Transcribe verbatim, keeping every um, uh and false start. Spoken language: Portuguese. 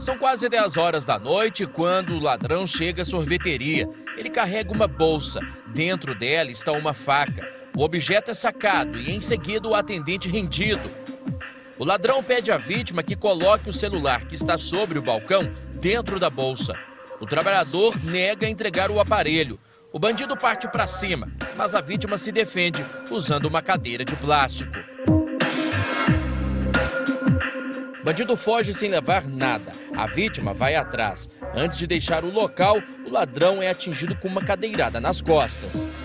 São quase dez horas da noite quando o ladrão chega à sorveteria. Ele carrega uma bolsa. Dentro dela está uma faca. O objeto é sacado e em seguida o atendente rendido. O ladrão pede à vítima que coloque o celular que está sobre o balcão dentro da bolsa. O trabalhador nega entregar o aparelho. O bandido parte para cima, mas a vítima se defende usando uma cadeira de plástico. O bandido foge sem levar nada. A vítima vai atrás. Antes de deixar o local, o ladrão é atingido com uma cadeirada nas costas.